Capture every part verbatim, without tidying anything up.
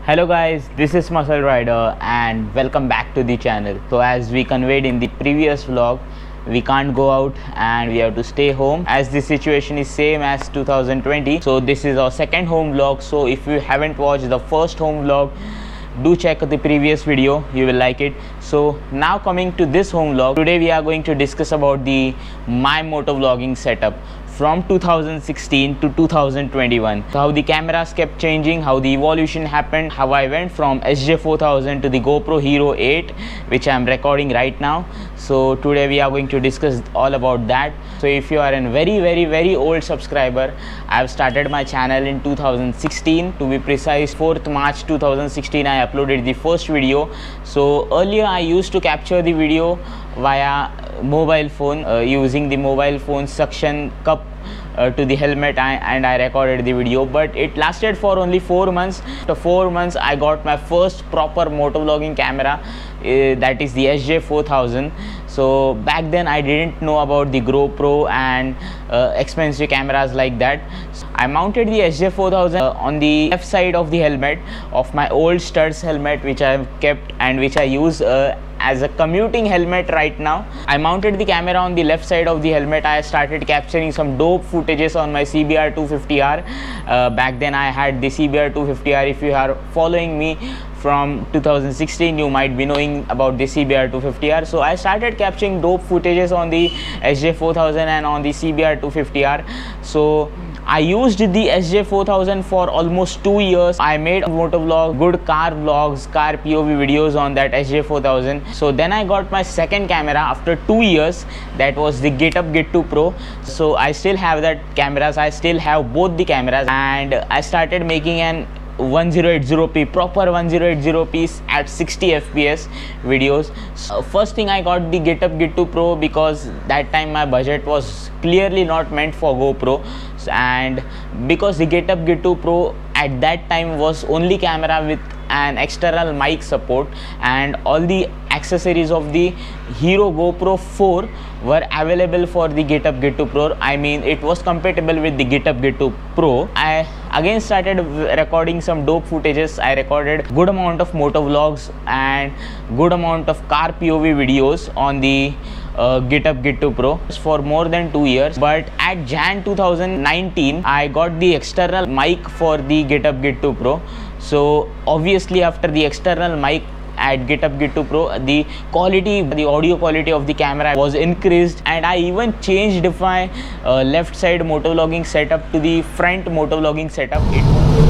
Hello guys, this is Muscle Rider and welcome back to the channel. So as we conveyed in the previous vlog, we can't go out and we have to stay home as the situation is same as two thousand twenty. So this is our second home vlog. So if you haven't watched the first home vlog, do check the previous video, you will like it. So now coming to this home vlog, today we are going to discuss about the my motovlogging setup from two thousand sixteen to two thousand twenty-one. So how the cameras kept changing, how the evolution happened, how I went from S J four thousand to the GoPro Hero eight, which I am recording right now. So today we are going to discuss all about that. So if you are a very very very old subscriber, I have started my channel in two thousand sixteen, to be precise fourth March two thousand sixteen I uploaded the first video. So earlier I used to capture the video via mobile phone uh, using the mobile phone suction cup Uh, to the helmet, I, and I recorded the video, but it lasted for only four months. After four months I got my first proper motovlogging camera, uh, that is the S J four thousand. So back then I didn't know about the GoPro and uh, expensive cameras like that. So I mounted the S J four thousand uh, on the left side of the helmet of my old Studs helmet, which I have kept and which I use uh, as a commuting helmet right now. I mounted the camera on the left side of the helmet. I started capturing some dope footages on my C B R two fifty R. Uh, back then I had the C B R two fifty R. If you are following me from two thousand sixteen, you might be knowing about the C B R two fifty R. So I started capturing dope footages on the S J four thousand and on the C B R two fifty R. So I used the S J four thousand for almost two years. I made motovlog, good car vlogs, car P O V videos on that S J four thousand. So then I got my second camera after two years. That was the GetUp Get two Pro. So I still have that cameras. I still have both the cameras, and I started making an ten eighty p proper ten eighty p at sixty F P S videos. So first thing, I got the GetUp Get two Pro because that time my budget was clearly not meant for GoPro, and because the GetUp Get two Pro at that time was only camera with an external mic support, and all the accessories of the Hero GoPro four were available for the GetUp Get two Pro. I mean, it was compatible with the GetUp Get two Pro. I again started recording some dope footages. I recorded good amount of motovlogs and good amount of car P O V videos on the uh, GetUp Get two Pro for more than two years. But at January two thousand nineteen, I got the external mic for the GetUp Get two Pro. So obviously after the external mic at GetUp Get two Pro, the quality, the audio quality of the camera was increased, and I even changed my uh, left side motovlogging setup to the front motovlogging setup. It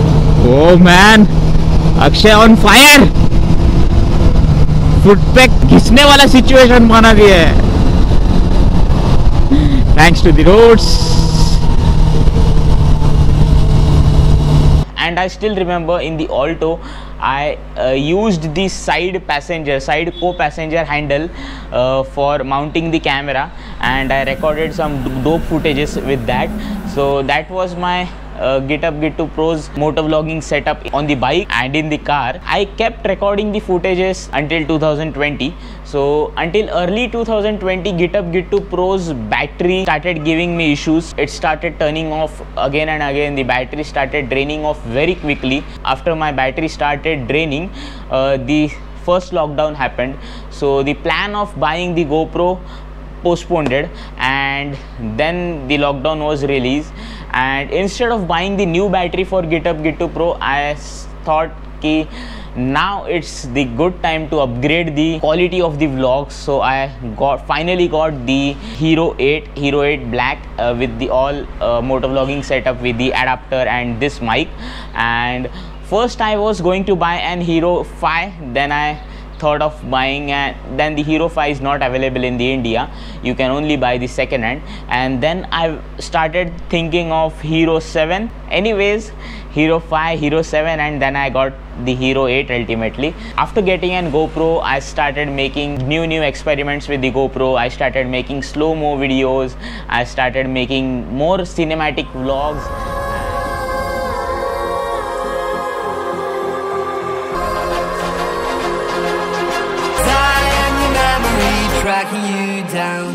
Oh man, Akshay on fire! फुट पे घिसने वाला situation बना दिया है, thanks to the roads. And I still remember in the Alto, I uh, used the side passenger, side co-passenger handle uh, for mounting the camera, and I recorded some dope footages with that. So that was my uh, GetUp Get two Pro's motovlogging setup on the bike and in the car. I kept recording the footages until two thousand twenty. So until early two thousand twenty, GetUp Get two Pro's battery started giving me issues. It started turning off again and again. The battery started draining off very quickly. After my battery started draining, uh, the first lockdown happened. So the plan of buying the GoPro postponed, and then the lockdown was released, and instead of buying the new battery for GetUp Get two Pro, I thought ki now it's the good time to upgrade the quality of the vlogs. So I got finally got the Hero eight, Hero eight Black uh, with the all uh, motovlogging setup with the adapter and this mic. And first I was going to buy an Hero five, then I thought of buying, and then the Hero five is not available in the India, you can only buy the second hand, and then I started thinking of Hero seven. Anyways, Hero five, Hero seven, and then I got the Hero eight ultimately. After getting an GoPro, I started making new new experiments with the GoPro. I started making slow-mo videos, I started making more cinematic vlogs. Tracking you down.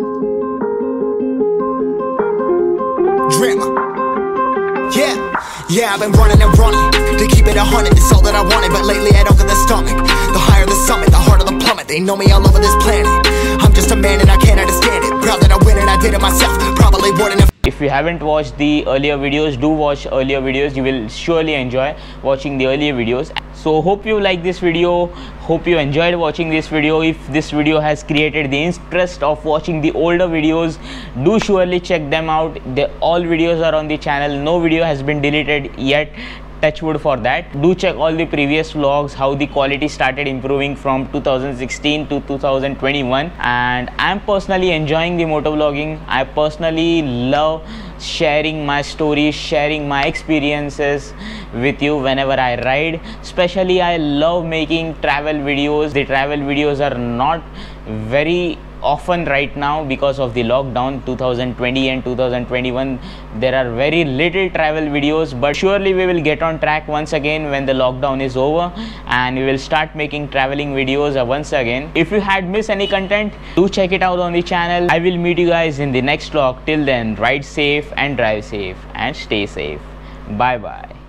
Drama. Yeah. Yeah, I've been running and running to keep it a hundred, it's all that I wanted. But lately I don't get the stomach. The higher the summit, the harder the plummet. They know me all over this planet. I'm just a man and I can't understand it. Proud that I win and I did it myself. Probably wouldn't have. If you haven't watched the earlier videos, do watch earlier videos. You will surely enjoy watching the earlier videos. So hope you like this video, hope you enjoyed watching this video. If this video has created the interest of watching the older videos, do surely check them out. They, all videos are on the channel. No video has been deleted yet. Touch wood for that. Do check all the previous vlogs, how the quality started improving from two thousand sixteen to two thousand twenty-one. And I'm personally enjoying the motovlogging. I personally love sharing my stories, sharing my experiences with you whenever I ride. Especially I love making travel videos. The travel videos are not very often right now because of the lockdown. Two thousand twenty and two thousand twenty-one there are very little travel videos, but surely we will get on track once again when the lockdown is over and we will start making traveling videos once again. If you had missed any content, do check it out on the channel. I will meet you guys in the next vlog. Till then, ride safe and drive safe and stay safe. Bye bye.